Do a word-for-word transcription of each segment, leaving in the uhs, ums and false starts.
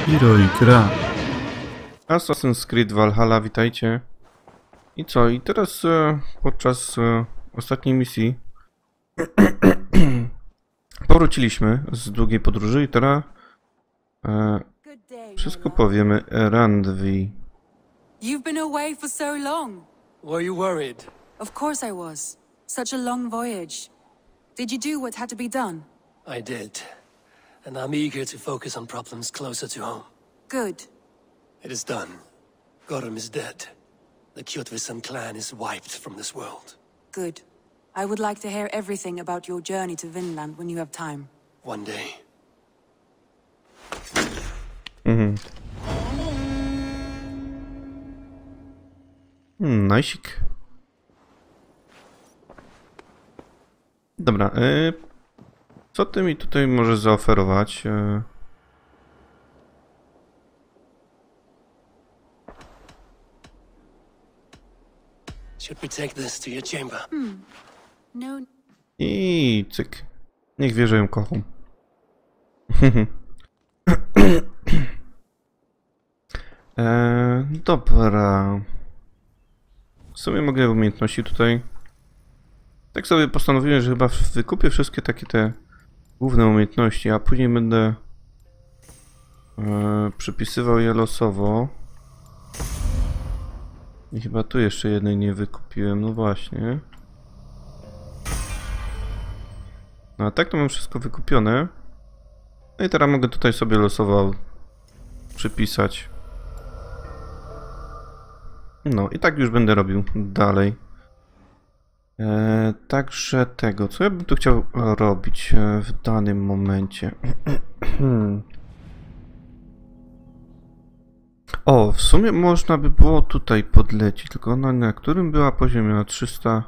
Hero i gra. Assassin's Creed Valhalla, witajcie. I co? I teraz e, podczas e, ostatniej misji powróciliśmy z długiej podróży i teraz e, wszystko powiemy Randvi. You've been away for so long. Were you worried? Of course I was. Such a long voyage. Did you do what had to be done? I did. And I'm eager to focus on problems closer to home. Good. It is done. Gorm is dead. The Kjotvisan clan is wiped from this world. Good. I would like to hear everything about your journey to Vinland when you have time. One day. Mhm. Hmm, najsik. Dobra, y, co ty mi tutaj możesz zaoferować? Y, Should we take this to your chamber? No. I cyk. Niech wie, że ją kocham. e, dobra. W sumie mogę umiejętności tutaj. Tak sobie postanowiłem, że chyba wykupię wszystkie takie te główne umiejętności, a później będę e, przypisywał je losowo. I chyba tu jeszcze jednej nie wykupiłem, no właśnie. No a tak to mam wszystko wykupione. No i teraz mogę tutaj sobie losowo przypisać. No i tak już będę robił dalej. E, także tego, co ja bym tu chciał robić e, w danym momencie. O, w sumie można by było tutaj podlecieć, tylko na, na którym była poziomie? Na trzysta...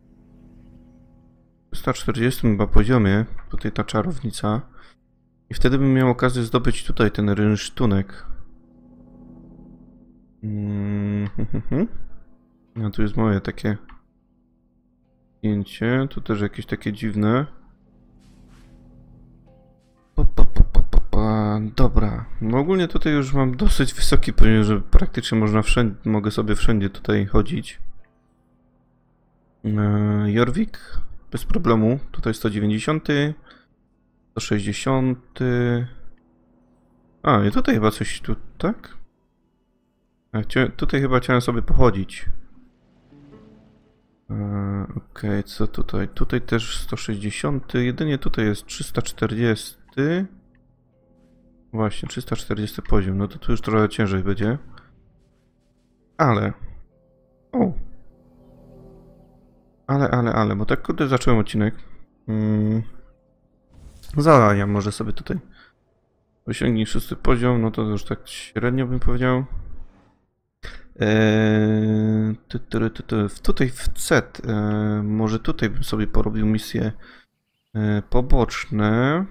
trzysta czterdziestym chyba poziomie, tutaj ta czarownica. I wtedy bym miał okazję zdobyć tutaj ten rynsztunek. Mm -hmm. No tu jest moje takie zdjęcie, tu też jakieś takie dziwne. Pa, pa, pa, pa, pa, pa. Dobra, no ogólnie tutaj już mam dosyć wysoki poziom, że praktycznie można wszędzie, mogę sobie wszędzie tutaj chodzić. Eee, Jorvik, bez problemu, tutaj sto dziewięćdziesiąty, sto sześćdziesiąty. A, i tutaj chyba coś tu, tak? A, tutaj chyba chciałem sobie pochodzić. Eee, Okej, okay, co tutaj? Tutaj też sto sześćdziesiąty, jedynie tutaj jest trzysta czterdziesty. Właśnie, trzysta czterdziesty poziom, no to tu już trochę ciężej będzie. Ale... O! Ale, ale, ale, bo tak kurde zacząłem odcinek. Hmm. Zadania może sobie tutaj. Osiągnij szósty poziom, no to już tak średnio bym powiedział. Eee, ty, ty, ty, ty. Tutaj w C, eee, może tutaj bym sobie porobił misje eee, poboczne.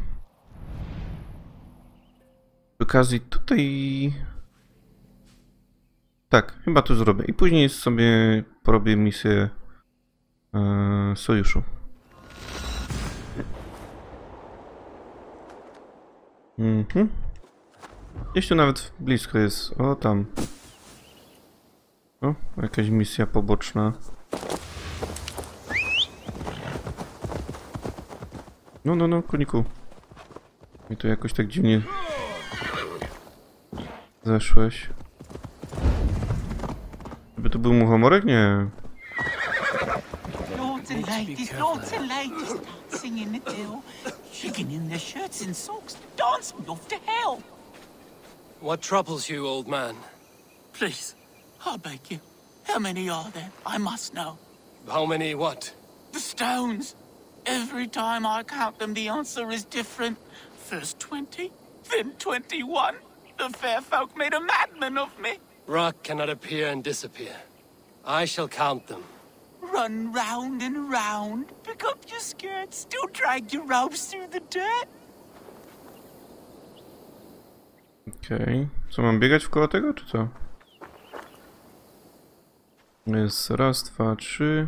Przy okazji tutaj... Tak, chyba tu zrobię. I później sobie porobię misję eee, sojuszu. Mhm. Gdzieś tu nawet blisko jest. O, tam. O, jakaś misja poboczna. No, no, no, koniku. I tu jakoś tak dziwnie zeszłeś. Żeby to był muchomorek? Nie. Lords and ladies, lords and ladies, dancing in the dill, shaking in their shirts and socks, dancing off to hell. What troubles you, old man? Please, I beg you, how many are there? I must know. How many what? The stones. Every time I count them, the answer is different. First twenty, then twenty-one. The fair folk made a madman of me. Rock cannot appear and disappear. I shall count them. Run round and round, pick up your skirts, still drag your robes through the dirt. Okej. Okay. Co, mam biegać wkoło tego, czy co? Jest raz, dwa, trzy.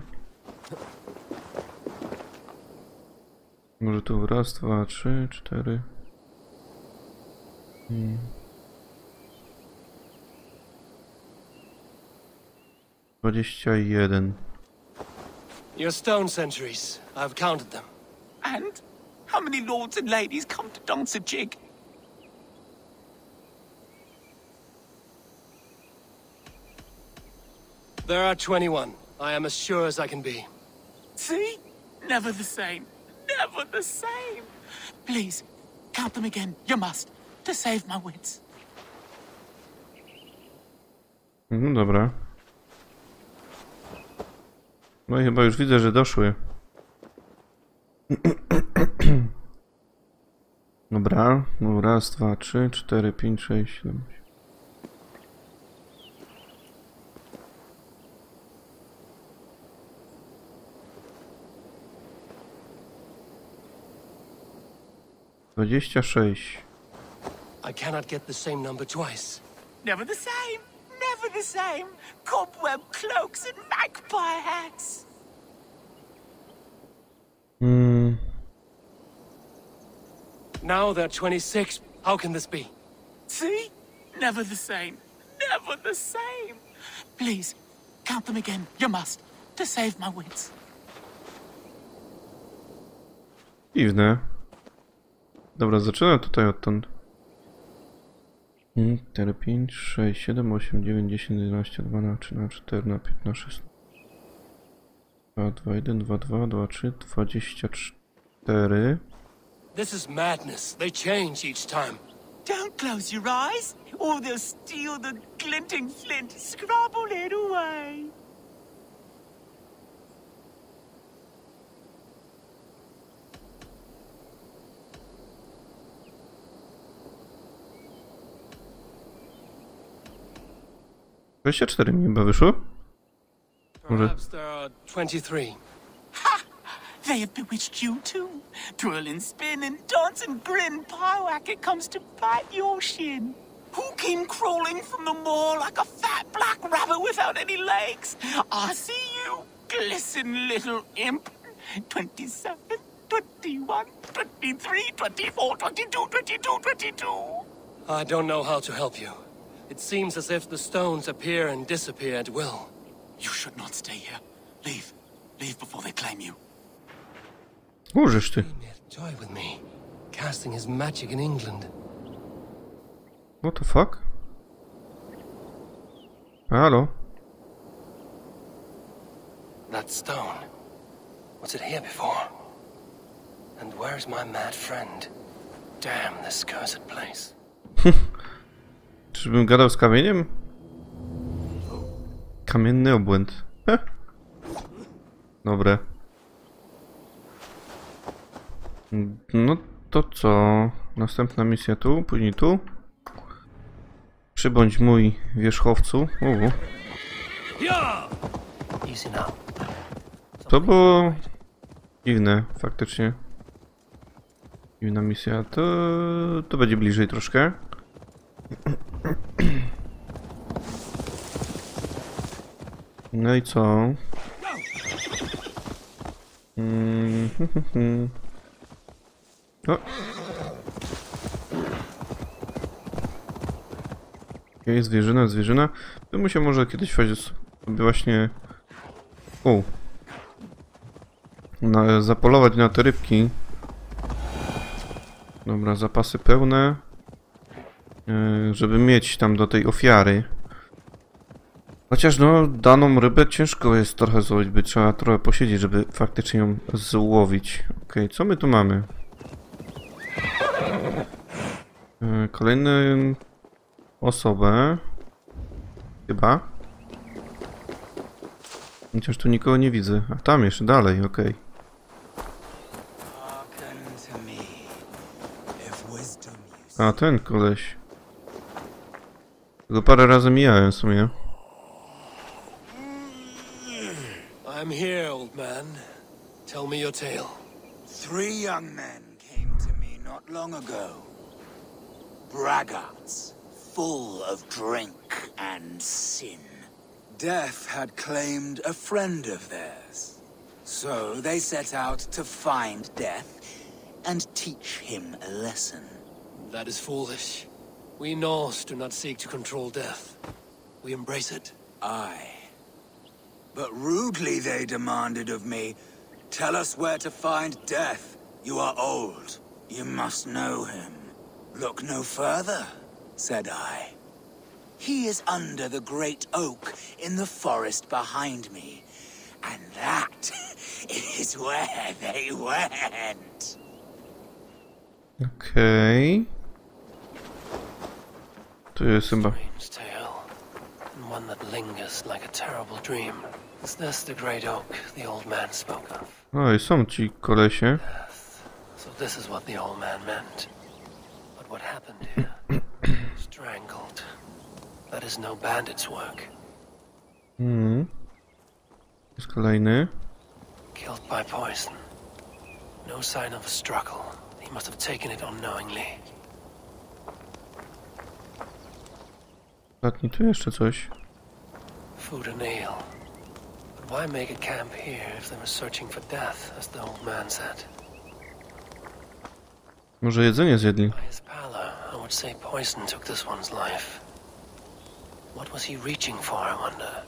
Może tu raz, dwa, trzy, cztery. Hmm. dwadzieścia jeden. Your stone sentries. I've counted them. And how many lords and ladies come to dance a jig? There are twenty-one. I am as sure as I can be. See? Never the same. Never the same. Please, count them again. You must. To save my wits. No dobra. No i chyba już widzę, że doszły. Dobra. No raz, dwa, trzy, cztery, pięć, sześć, siedem. dwadzieścia sześć. I cannot get the same number twice. Never the same. Never the same. Cobweb cloaks and magpie hats. Hmm. Now there are twenty-six. How can this be? See? Never the same. Never the same. Please, count them again. You must. To save my wits. Dziwne. Dobra, zaczynam tutaj odtąd. cztery, pięć, sześć, siedem, osiem, dziewięć, dziesięć, jedenaście, dwanaście, trzynaście, czternaście, piętnaście, szesnaście. dwa, dwa, jeden, dwa, dwa, dwa, trzy, dwadzieścia cztery. This is madness. They change each time. Don't close your eyes, or they'll steal the glinting flint. Scrabble it away. dwadzieścia cztery mi chyba wyszło? Może... Perhaps there are twenty-three. Ha! They have bewitched you too. Twirl and spin and dance and grin. Pywhack, it comes to bite your shin. Who came crawling from the moor like a fat black rabbit without any legs? I see you, glisten little imp. Twenty-seven, twenty-one, twenty-three, twenty-four, twenty-two, twenty-two, twenty-two. I don't know how to help you. It seems as if the stones appear and disappear at will. You should not stay here. Leave. Leave before they claim you. Użysz ty. Toy with me, casting his magic in England. What the fuck? Halo? That stone. Was it here before? And where's my mad friend? Damn this cursed place. Czyżbym gadał z kamieniem? Kamienny obłęd. Heh. Dobre. No to co? Następna misja tu, później tu. Przybądź mój wierzchowcu. Uuu. To było dziwne, faktycznie. Dziwna misja. To, to będzie bliżej troszkę. No i co? Mm, o. Okej, zwierzyna, zwierzyna. Bym musiał może kiedyś sobie właśnie... U. Na, zapolować na te rybki. Dobra, zapasy pełne. Yy, żeby mieć tam do tej ofiary. Chociaż no, daną rybę ciężko jest trochę złowić, by trzeba trochę posiedzieć, żeby faktycznie ją złowić. Okej, co my tu mamy? Yy, kolejną osobę. Chyba. Chociaż tu nikogo nie widzę. A tam jeszcze dalej, okej. A ten koleś. Go parę razy mijałem w sumie. I'm here, old man. Tell me your tale. Three young men came to me not long ago. Braggarts, full of drink and sin. Death had claimed a friend of theirs. So they set out to find Death and teach him a lesson. That is foolish. We Norse do not seek to control death. We embrace it. Aye. But rudely they demanded of me, tell us where to find death. You are old. You must know him. Look no further, said I. He is under the great oak in the forest behind me. And that is where they went. Okej. Tu jest chyba. Strange tale, and one that lingers like a terrible dream. Is this the great oak the old man spoke of? Oj, są ci kolesie. Death. So this is what the old man meant. But what happened here? Strangled. That is no bandit's work. Mhm. Jest kolejny. Killed by poison. No sign of a struggle. He must have taken it unknowingly. Ostatni tu jeszcze coś. Food and ale. But why make a camp here if they were searching for death, as the old man said? Może jedzenie zjedli? By his pallor, I would say poison took this one's life. What was he reaching for, I wonder?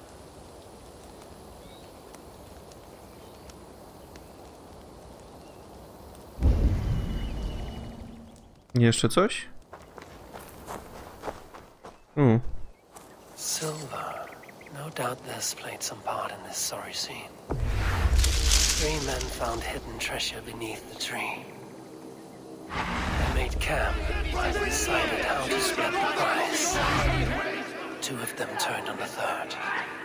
Jeszcze coś? U. Silver. No doubt this played some part in this sorry scene. Three men found hidden treasure beneath the tree. They made camp and decided how to split the prize. Two of them turned on the third.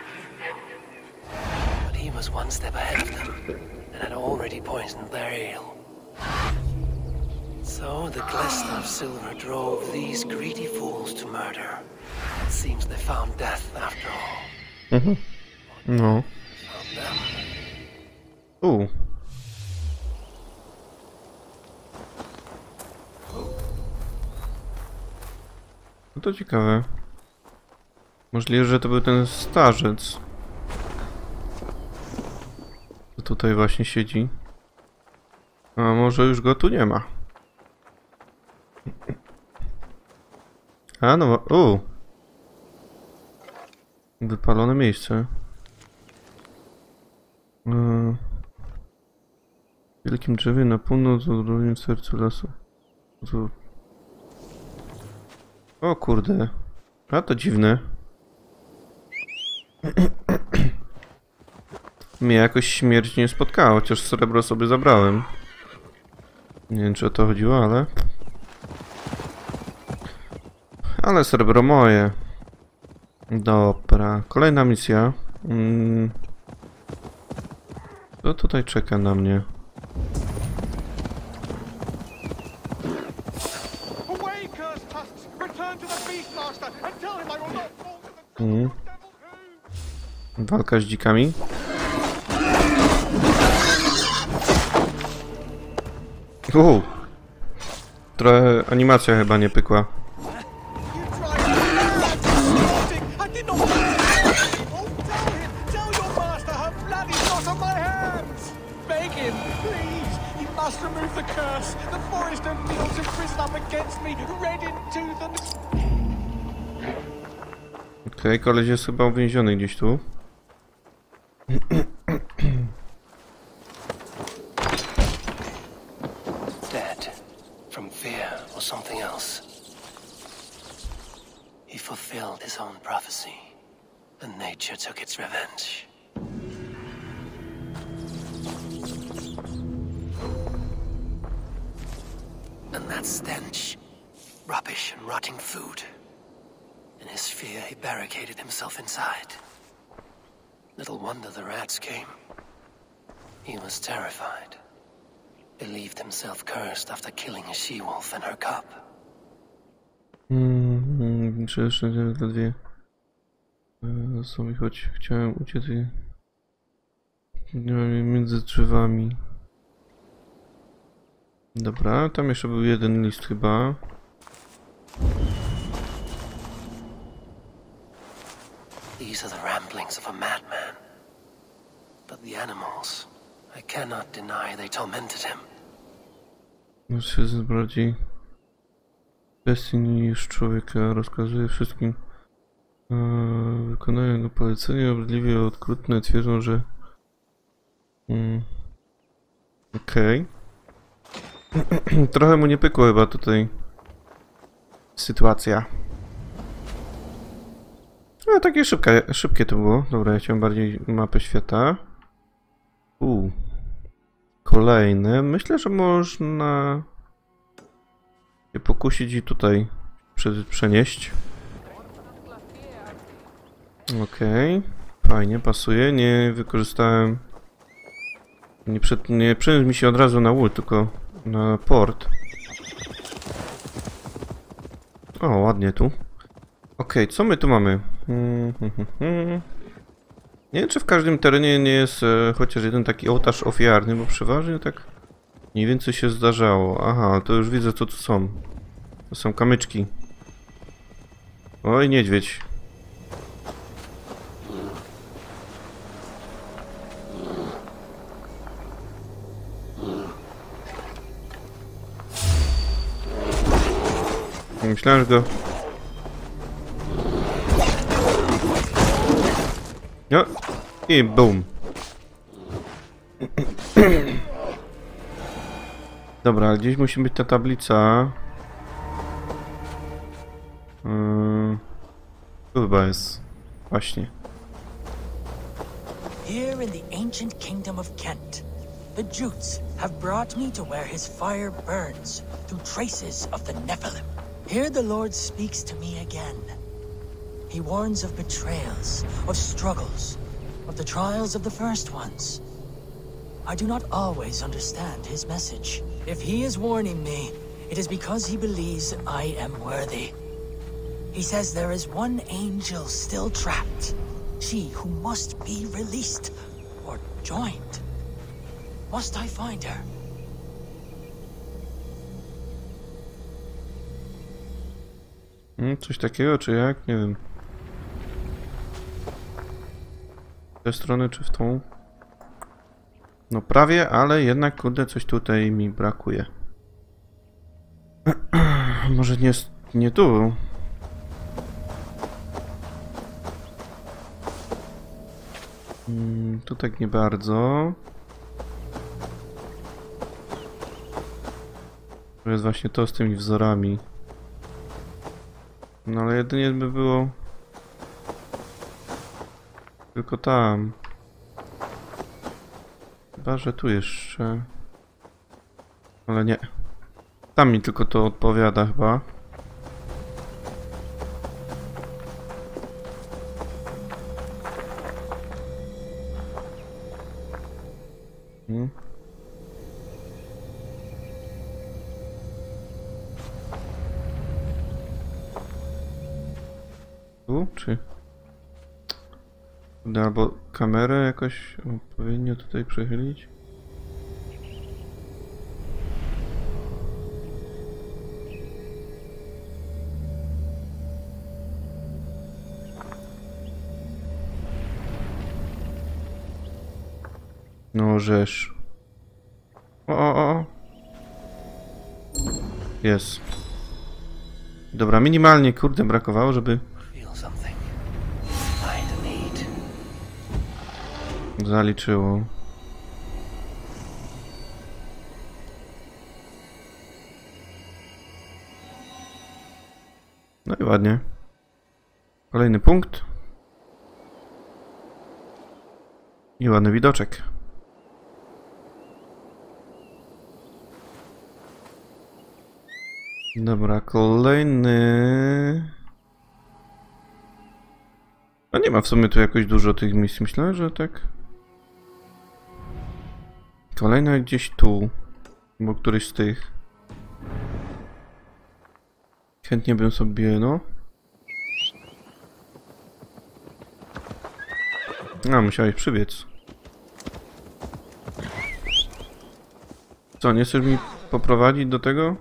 But he was one step ahead of them and had already poisoned their ale. So the glister of silver drove these greedy fools to murder. It seems they found death after all. Mhm. No. Found them. U. No to ciekawe. Możliwe, że to był ten starzec. Co tutaj właśnie siedzi. A może już go tu nie ma. A no, u. Wypalone miejsce. W wielkim drzewie na północ, w sercu lasu. Tu. O kurde. A to dziwne. Mnie jakoś śmierć nie spotkała, chociaż srebro sobie zabrałem. Nie wiem, czy o to chodziło, ale... Ale srebro moje. Dobra, kolejna misja. Hmm. Co tutaj czeka na mnie? Hmm. Walka z dzikami. Uhu. Trochę animacja chyba nie pykła. Okej, okay, koleś jest chyba uwięziony gdzieś tu. Dead from fear or something else. He fulfilled his own prophecy, and nature took its revenge. And that stench, rubbish and rotting food. In his fear, he barricaded himself inside. Little wonder the rats came. He was terrified. Believed himself cursed after killing a she-wolf and her cub. Hmm, czy jeszcze ledwie sobie choć chciałem uciec między drzewami. Dobra, tam jeszcze był jeden list chyba. These are the ramblings of a madman. But the animals, I cannot deny they tormented him. Może jest bardziej bestii niż człowieka, rozkazuje wszystkim Eee, wykonają no polecenie, obrzydliwie okrutne, twierdzą, że... Mm. Okej. Okay. Trochę mu nie pykło chyba tutaj sytuacja. No takie szybkie, szybkie to było. Dobra, ja chciałem bardziej mapę świata. Uuu. Kolejne. Myślę, że można się pokusić i tutaj przenieść. Okej. Okay. Fajnie, pasuje. Nie wykorzystałem... Nie, przed... nie przeniósł mi się od razu na ult, tylko na port. O, ładnie tu. Okej, okay, co my tu mamy? Hmm, hmm, hmm, hmm. Nie wiem, czy w każdym terenie nie jest e, chociaż jeden taki ołtarz ofiarny, bo przeważnie tak mniej więcej się zdarzało. Aha, to już widzę, co tu są. To są kamyczki. Oj, niedźwiedź. Myślałem, że go... No i boom. Dobra, gdzieś musi być ta tablica. Hmm. Tu chyba jest. Właśnie. Here in the ancient kingdom of Kent, the Jutes have brought me to where his fire burns through traces of the Nephilim. Here the Lord speaks to me again. He warns of betrayals, of struggles, of the trials of the first ones. I do not always understand his message. If he is warning me, it is because he believes I am worthy. He says there is one angel still trapped, she who must be released or joined. Must I find her? Hmm, coś takiego, czy jak? Nie wiem. W tę stronę, czy w tą? No prawie, ale jednak, kurde, coś tutaj mi brakuje. Może nie, nie tu? Hmm, tu tak nie bardzo. To jest właśnie to z tymi wzorami. No ale jedynie by było... Tylko tam. Chyba, że tu jeszcze... Ale nie. Tam mi tylko to odpowiada chyba. Hmm. Tu, czy... Albo kamerę jakoś odpowiednio tutaj przechylić. No żeż. O, o, o. Jest. Dobra, minimalnie, kurde, brakowało, żeby... Zaliczyło. No i ładnie. Kolejny punkt. I ładny widoczek. Dobra, kolejny... No nie ma w sumie tu jakoś dużo tych misji. Myślę, że tak... Kolejna gdzieś tu, bo któryś z tych. Chętnie bym sobie, no. A, musiałeś przybiec. Co, nie chcesz mi poprowadzić do tego?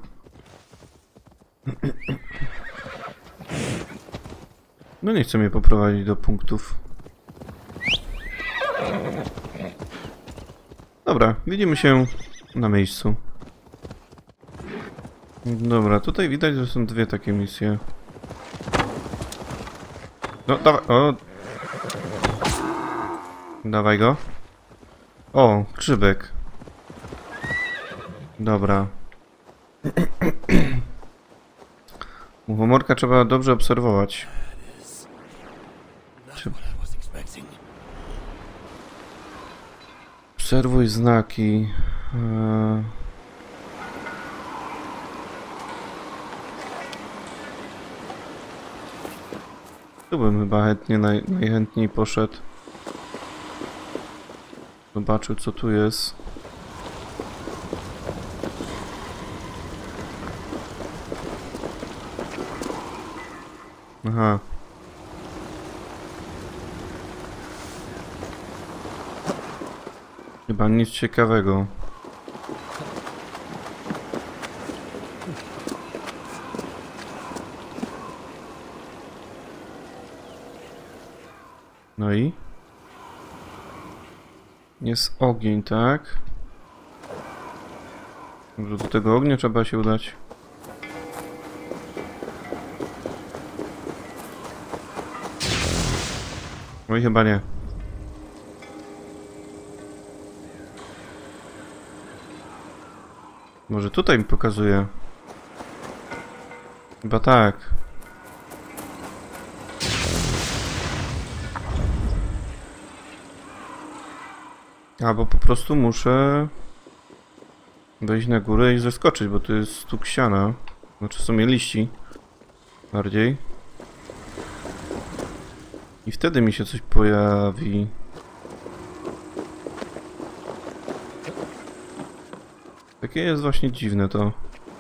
No nie chcę mnie poprowadzić do punktów. Dobra, widzimy się na miejscu. Dobra, tutaj widać, że są dwie takie misje. No, dawaj, o. Dawaj go. O, grzybek. Dobra. Muchomorka trzeba dobrze obserwować. Czy... Obserwuj znaki. Eee... Tu bym chyba chętnie, naj, najchętniej poszedł. Zobaczył, co tu jest. Aha. Chyba nic ciekawego. No i? Jest ogień, tak? Może do tego ognia trzeba się udać. Oj, chyba nie. Może tutaj mi pokazuje. Chyba tak. Albo po prostu muszę wejść na górę i zeskoczyć, bo tu jest stuk siana. Znaczy w sumie liści. Bardziej. I wtedy mi się coś pojawi. Takie jest właśnie dziwne to.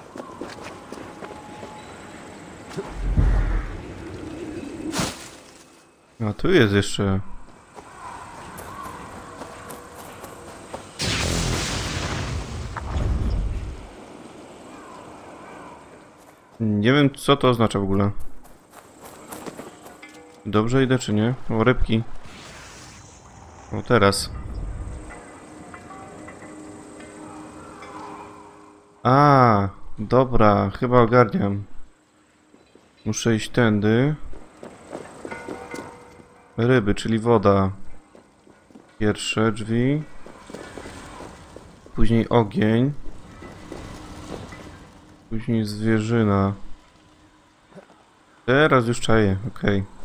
A tu jest jeszcze. Nie wiem, co to oznacza w ogóle. Dobrze idę, czy nie? O, rybki. O, teraz. A, dobra, chyba ogarniam. Muszę iść tędy. Ryby, czyli woda. Pierwsze drzwi. Później ogień. Później zwierzyna. Teraz już czaję, okej. Okay.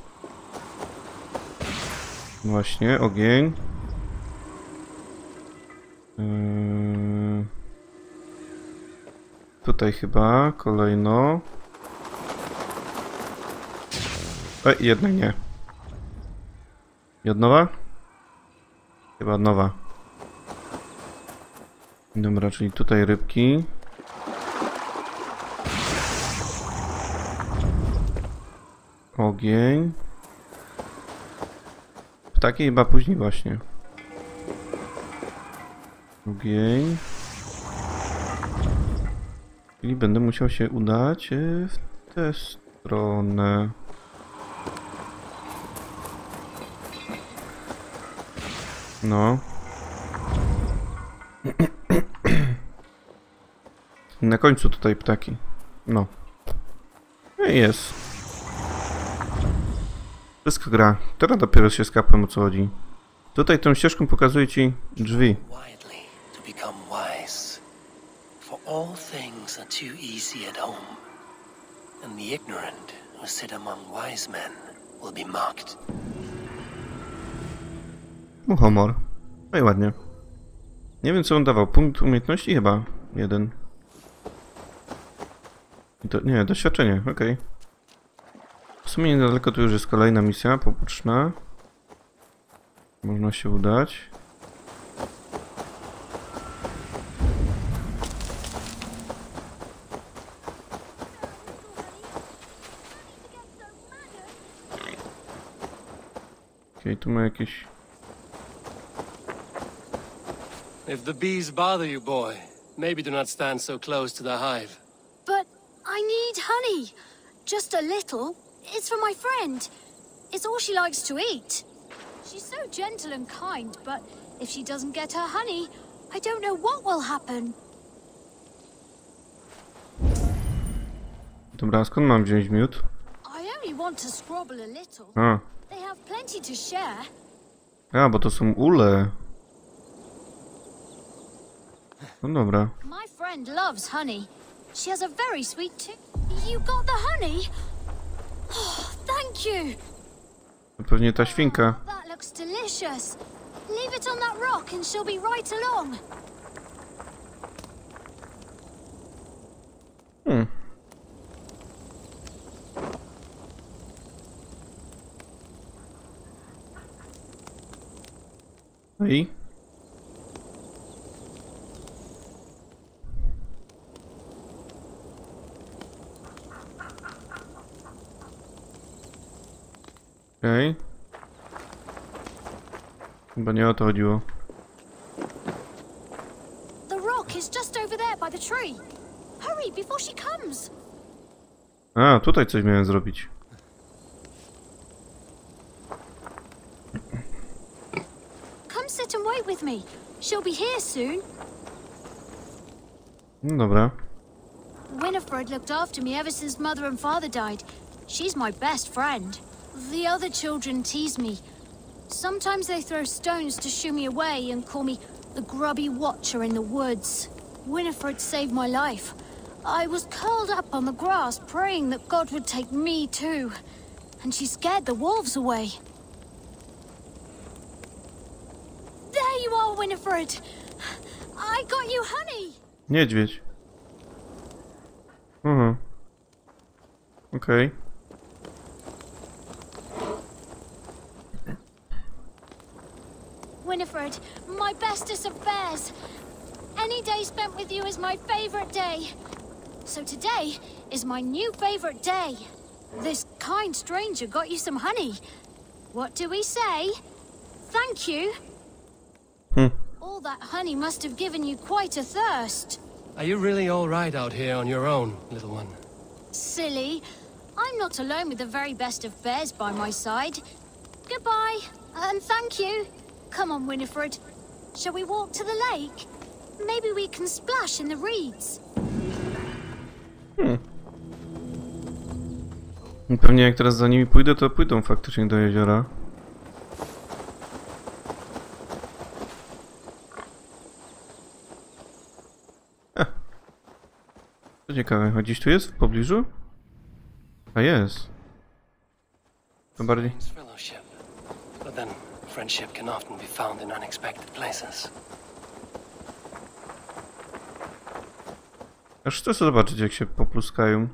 Właśnie, ogień. Yy... Tutaj chyba kolejno. Ej, jednak nie. I od nowa? Chyba od nowa. Dobra, czyli tutaj rybki. Ogień. Ptaki chyba później właśnie. Ogień. Czyli będę musiał się udać w tę stronę. No. Na końcu tutaj ptaki. No. No i jest. Wszystko gra. Teraz dopiero się skapłem, o co chodzi. Tutaj tą ścieżką pokazuję ci drzwi. For all things are too easy at home, and the ignorant who sit among wise men will be mocked. Muchomor. No i ładnie. Nie wiem, co on dawał. Punkt umiejętności chyba. Jeden. Do, nie, doświadczenie. Okej. Okay. W sumie niedaleko tu już jest kolejna misja poboczna. Można się udać. Okej, okay, tu ma jakieś... If the bees bother you, boy, maybe do not stand so close to the hive. But I need honey. Just a little. It's for my friend. It's all she likes to eat. She's so gentle and kind, but if she doesn't get her honey, I don't know what will happen. Dobra, skąd mam wziąć miód? I only want to scrabble a little. A, They have plenty to share. A, bo to są ule. No dobra. My friend loves honey. She has a very sweet tooth. You got the honey? Oh, thank you. To pewnie ta świnka. Oh, that looks delicious. Leave it on that rock and she'll be right along. Hmm. No i? Okej. Okay. Chyba nie o to chodziło. The rock is just over there by the tree. Hurry before she comes. A, tutaj coś miałem zrobić. Come sit and wait with me. She'll be here soon. No dobra. Winifred looked after me ever since mother and father died. She's my best friend. The other children tease me. Sometimes they throw stones to shoo me away and call me the grubby watcher in the woods. Winifred saved my life. I was curled up on the grass praying that God would take me too. And she scared the wolves away. There you are, Winifred. I got you honey. Niedźwiedź. Mhm. Okej. Okay. Winifred, my bestest of bears. Any day spent with you is my favorite day. So today is my new favorite day. This kind stranger got you some honey. What do we say? Thank you. Hmm. All that honey must have given you quite a thirst. Are you really all right out here on your own, little one? Silly. I'm not alone with the very best of bears by my side. Goodbye, and thank you. Come on, Winifred. Shall we walk to the lake? Maybe we can splash in the reeds. Hmm. Pewnie jak teraz za nimi pójdę, to pójdą faktycznie do jeziora. Eh. To ciekawe, a gdzieś tu jest w pobliżu? A jest. To bardziej... But then friendship can often be found in unexpected places. Aż chcę sobie zobaczyć, jak się popluskają.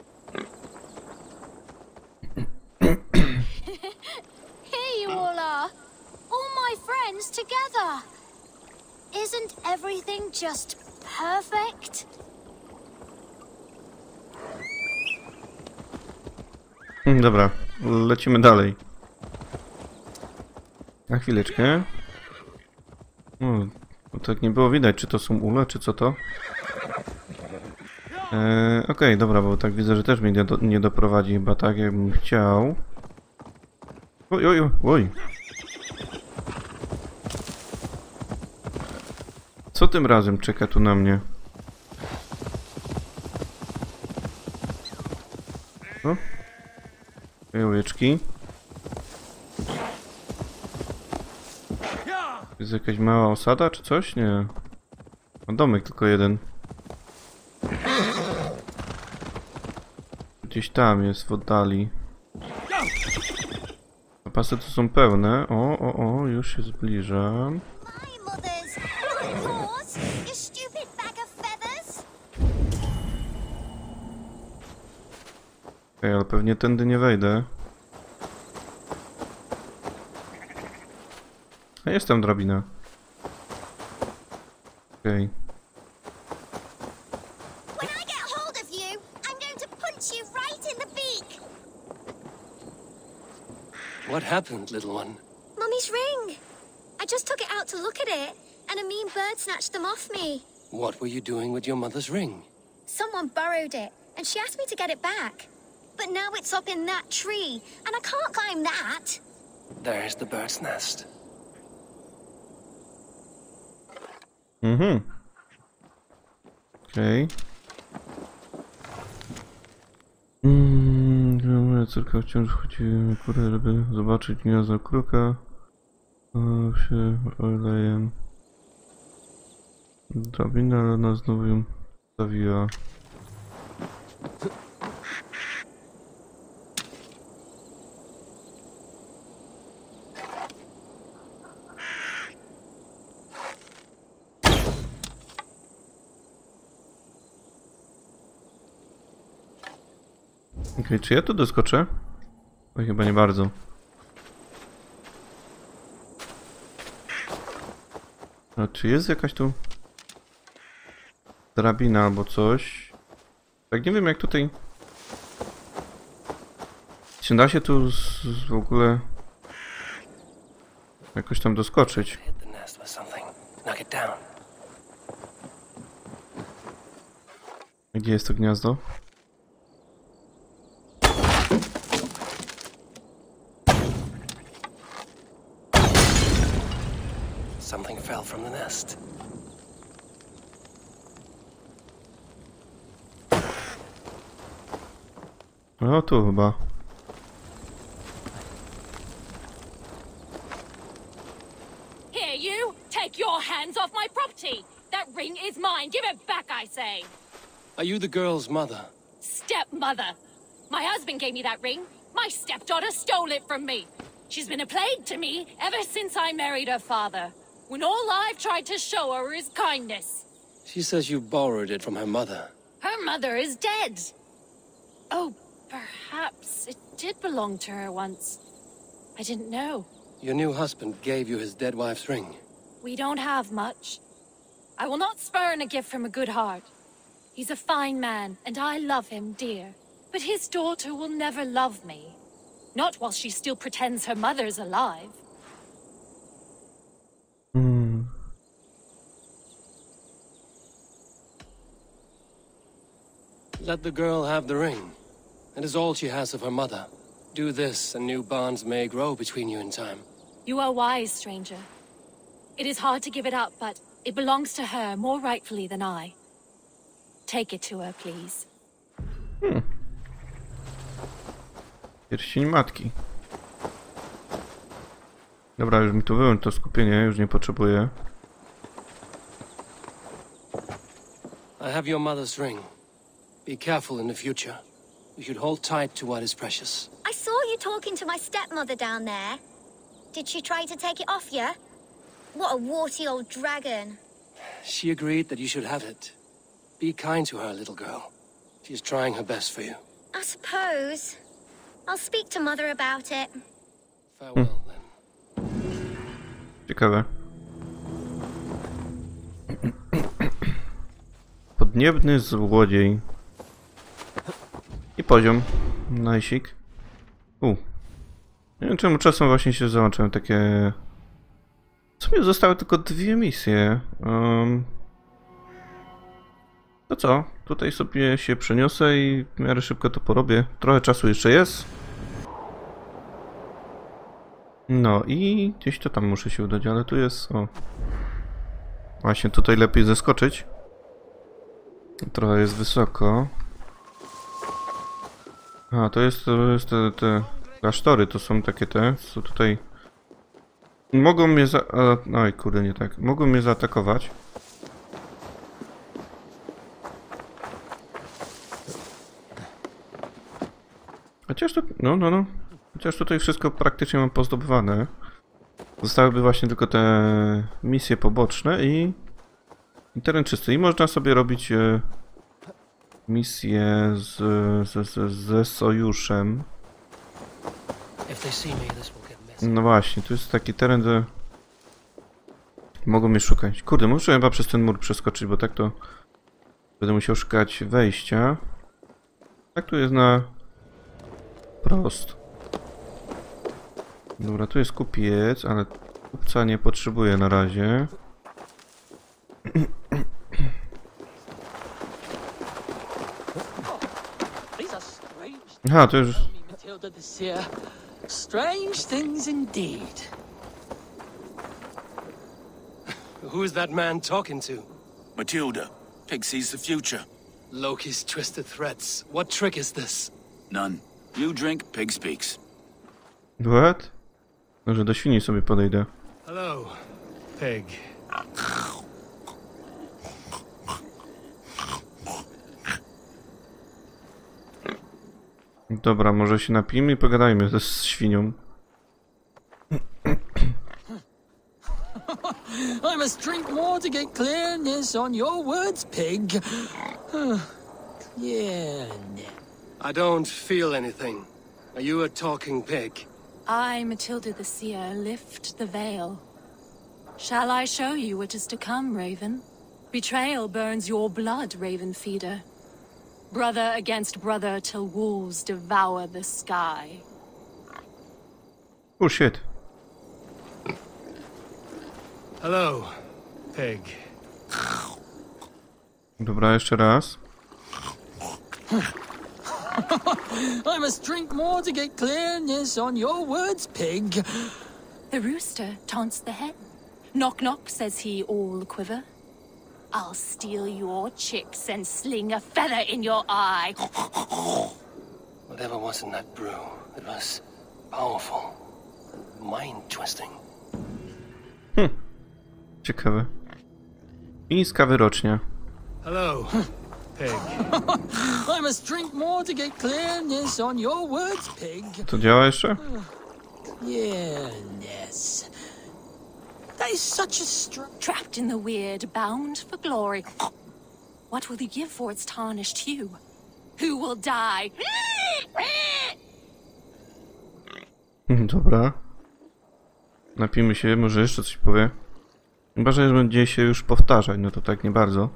Here you all are. All my friends together. Isn't everything just perfect? Dobra, lecimy dalej. Na chwileczkę. O, tak nie było widać, czy to są ule, czy co to. Eee, Okej, okay, dobra, bo tak widzę, że też mnie nie, do, nie doprowadzi chyba tak, jakbym chciał. Oj, oj, oj. Co tym razem czeka tu na mnie? O. Jajeczki. Jest jakaś mała osada, czy coś? Nie. A domek tylko jeden. Gdzieś tam jest w oddali. Zapasy tu są pełne. O, o, o, już się zbliżam. Okej, ale pewnie tędy nie wejdę. A jest tam drabina. Okej. What happened, little one? Mummy's ring. I just took it out to look at it, and a mean bird snatched them off me. What were you doing with your mother's ring? Someone borrowed it, and she asked me to get it back. But now it's up in that tree, and I can't climb that. There's the bird's nest. Mhm. Okej. Okay. Mm, córka wciąż wchodzi na górę, żeby zobaczyć gniazdo kruka. O, się olejem. Drabina, ale ona znowu ją zawiła. Okej, okay, czy ja tu doskoczę? Oj, chyba nie bardzo. A czy jest jakaś tu drabina albo coś? Tak nie wiem jak tutaj... Czy da się tu z, z w ogóle jakoś tam doskoczyć? Gdzie jest to gniazdo? Something fell from the nest. No tu chyba. Here you! Take your hands off my property! That ring is mine! Give it back, I say! Are you the girl's mother? Stepmother! My husband gave me that ring. My stepdaughter stole it from me. She's been a plague to me ever since I married her father, when all I've tried to show her is kindness. She says you borrowed it from her mother. Her mother is dead. Oh, perhaps it did belong to her once. I didn't know. Your new husband gave you his dead wife's ring. We don't have much. I will not spurn a gift from a good heart. He's a fine man, and I love him dear. But his daughter will never love me. Not while she still pretends her mother's alive. Hmm. Let the girl have the ring. It is all she has of her mother. Do this, and new bonds may grow between you in time. You are wise, stranger. It is hard to give it up, but it belongs to her more rightfully than I. Take it to her, please. Hmm. Pierścień matki. Dobra, już mi tu wyłącz to skupienie, już nie potrzebuję. I have your mother's ring. Be careful in the future. You should hold tight to what is precious. I saw you talking to my stepmother down there. Did she try to take it off you? What a warty old dragon. She agreed that you should have it. Be kind to her, little girl. She is trying her best for you. I suppose. I'll speak to Mother about it. Farewell, hmm. then. Ciekawe. Podniebny złodziej. I poziom. Najsik. U. Nie wiem czemu czasem właśnie się załączyłem takie... W sumie zostały tylko dwie misje. Um... To co? Tutaj sobie się przeniosę i w miarę szybko to porobię. Trochę czasu jeszcze jest. No i gdzieś to tam muszę się udać, ale tu jest... O. Właśnie tutaj lepiej zeskoczyć. Trochę jest wysoko. A, to jest, to jest te, te klasztory, to są takie te, co tutaj... Mogą mnie za... A, oj kurde, nie tak. Mogą mnie zaatakować. Chociaż to... No, no, no. Chociaż tutaj wszystko praktycznie mam pozdobywane. Zostałyby właśnie tylko te misje poboczne i... I teren czysty. I można sobie robić e, misje z, z, z, ze sojuszem. No właśnie, tu jest taki teren, gdzie mogą mnie szukać. Kurde, muszę chyba przez ten mur przeskoczyć, bo tak to będę musiał szukać wejścia. Tak tu jest na prost. Dobra, tu jest kupiec, ale kupca nie potrzebuję na razie. Aha, to już... Strange things indeed. Who is that man talking to? Matilda. Pig sees the future. Loki's twisted threats. What trick is this? None. You drink, pig speaks. What? Może do świni sobie podejdę. Hello, pig. Dobra, może się napijmy i pogadajmy ze z świnią. I must drink more to get clearness on your words, pig. Yeah. I don't feel anything. Are you a talking pig? I, Matilda the Seer, lift the veil. Shall I show you what is to come, Raven? Betrayal burns your blood, Raven Feeder. Brother against brother till wolves devour the sky. Oh shit. Hello, pig. Dobra, jeszcze raz. I must drink more to get clearness on your words, pig. The rooster taunts the hen. Knock knock, says he, all quiver. I'll steal your chicks and sling a feather in your eye. Whatever was in that brew, it was powerful and mind-twisting. Hm. Ciekawe. Chińska wyrocznia. Hello, pig. I must drink more to get clearness on your words, pig. To działa jeszcze? Yeah, yes. That is such a str- Trapped in the weird, bound for glory. What will you give for its tarnished hue? Who will die? Dobra. Napijmy się, może jeszcze coś powie. Chyba, że będzie się już powtarzać, no to tak nie bardzo.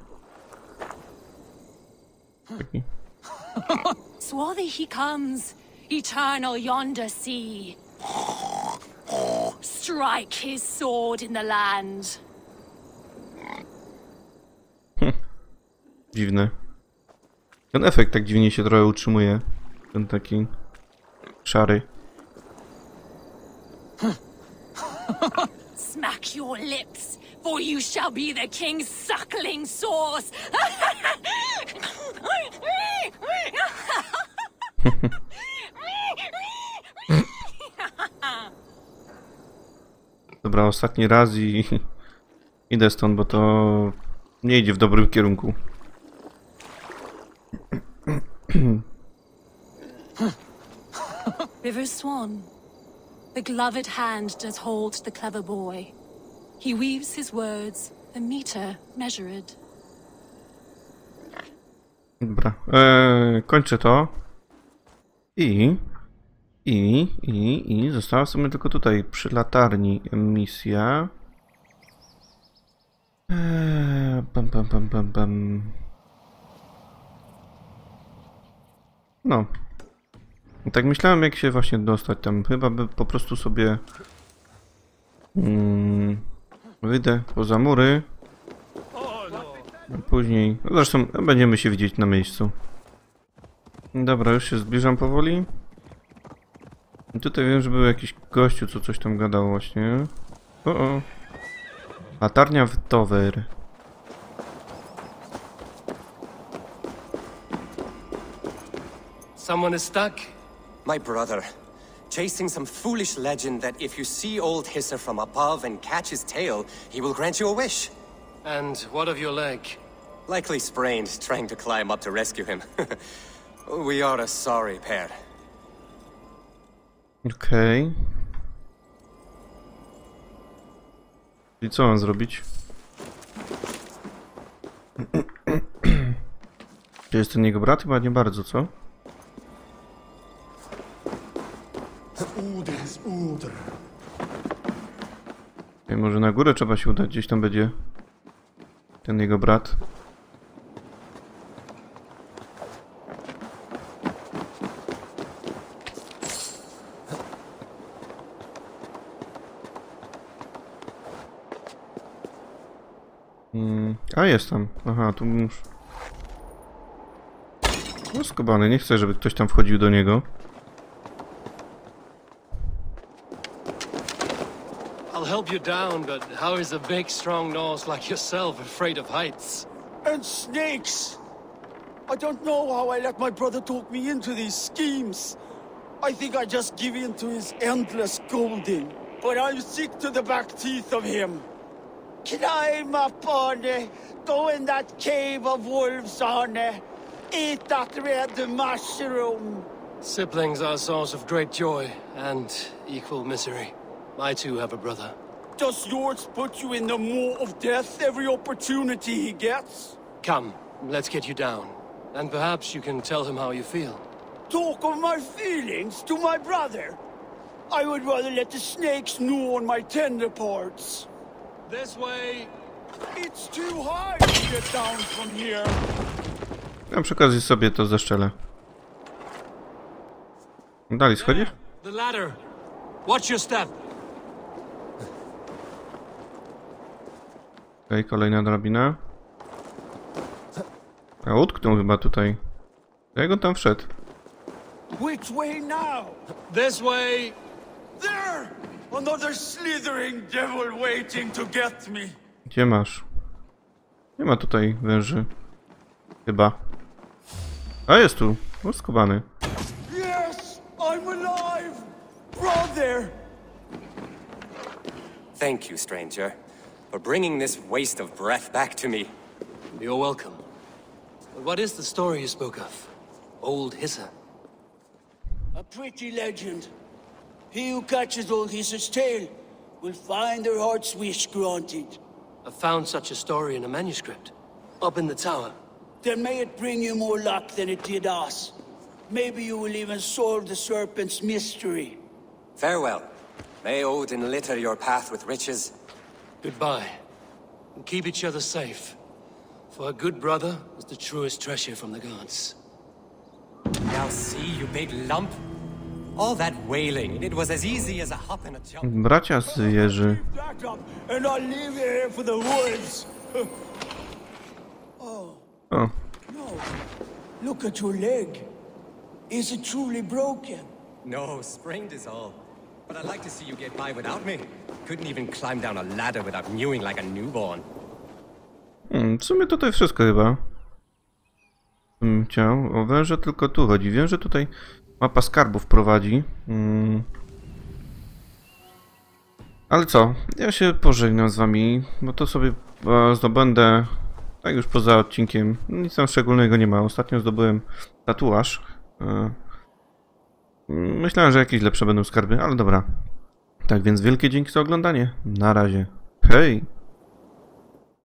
Taki. Swarthy he comes, eternal yonder sea. Strike his sword in the land. Hm. Dziwne. Ten efekt tak dziwnie się trochę utrzymuje. Ten taki szary. Smack your lips, for you shall be the king's suckling sauce. Dobra, ostatni raz i idę stąd, bo to nie idzie w dobrym kierunku. River Swan, the gloved hand does hold the clever boy. He weaves his words, the meter measured. Dobra, eee, kończę to. I, i, i, i została sobie tylko tutaj przy latarni misja. Eee, pam, pam, pam, pam, pam. No. Tak myślałem, jak się właśnie dostać tam. Chyba by po prostu sobie mm, wyjdę poza mury. A później, no zresztą będziemy się widzieć na miejscu. Dobra, już się zbliżam powoli. I tutaj wiem, że był jakiś gościu, co coś tam gadał właśnie. O, o. Latarnia w Dover. Someone is stuck? My brother. Chasing some foolish legend that if you see old Hisser from above and catch his tail, he will grant you a wish. And what of your leg? Likely sprained, trying to climb up to rescue him. We are a sorry pair. Okej. Okay. I co mam zrobić? Czy jest ten jego brat? Chyba nie bardzo, co? Okay, może na górę trzeba się udać, gdzieś tam będzie ten jego brat. Hmm. A jest tam. Aha, tu już. No skubany, nie chcę, żeby ktoś tam wchodził do niego. I'll help you down, but how is a big, strong Norse like yourself afraid of heights? And snakes! I don't know how I let my brother talk me into these schemes. I think I just give in to his endless scolding. But I'm sick to the back teeth of him. Climb up on it, go in that cave of wolves on it, eat that red mushroom. Siblings are a source of great joy and equal misery. I too have a brother. Does yours put you in the maw of death every opportunity he gets? Come, let's get you down. And perhaps you can tell him how you feel. Talk of my feelings to my brother? I would rather let the snakes gnaw on my tender parts. This way. It's too high to get down from here. Ja przy okazji sobie to zeszczelę. Dalej schodzisz? The ladder. Watch your step. Okej, okay, kolejna drabina. A utknął chyba tutaj. Jak on tam wszedł? Which way now? This way. There! Another slithering devil waiting to get me. Gdzie masz? Nie ma tutaj węży. Chyba. A jest tu. Uskubany. Yes! I'm alive! Brother! Thank you, stranger, for bringing this waste of breath back to me. You're welcome. But what is the story you spoke of? Old Hissa? A pretty legend. He who catches Old Hissa's tail will find their heart's wish granted. I found such a story in a manuscript, up in the tower. Then may it bring you more luck than it did us. Maybe you will even solve the serpent's mystery. Farewell. May Odin litter your path with riches. Goodbye. And keep each other safe. For a good brother is the truest treasure from the gods. Now see, you big lump. All that wailing, it was as easy as a hop and a jump. Bracia z Jerzy. And I'll leave you here for the woods. Oh. O. No. Look at your leg. Is it truly broken? No, sprained is all. But I'd like to see you get by without me. Couldn't even climb down a ladder without mewing like a newborn. Hmm, w sumie tutaj wszystko chyba. Bym chciał. O węże tylko tu chodzi. Wiem, że tutaj mapa skarbów prowadzi. Hmm. Ale co? Ja się pożegnam z wami, bo to sobie zdobędę tak już poza odcinkiem. Nic tam szczególnego nie ma. Ostatnio zdobyłem tatuaż. Myślałem, że jakieś lepsze będą skarby, ale dobra. Tak więc wielkie dzięki za oglądanie. Na razie. Hej!